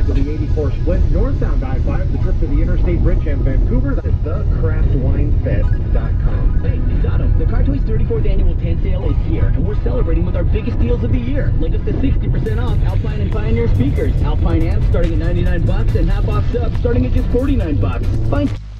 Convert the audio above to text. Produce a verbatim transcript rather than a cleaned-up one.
five to the eighty-four split, northbound I five, the trip to the Interstate Bridge and Vancouver. That's the craft wine fest dot com. Hey, we got them. The Car Toys thirty-fourth Annual tent sale is here, and we're celebrating with our biggest deals of the year. Like up to sixty percent off Alpine and Pioneer speakers. Alpine amps starting at ninety-nine bucks, and half off subs starting at just forty-nine bucks. Find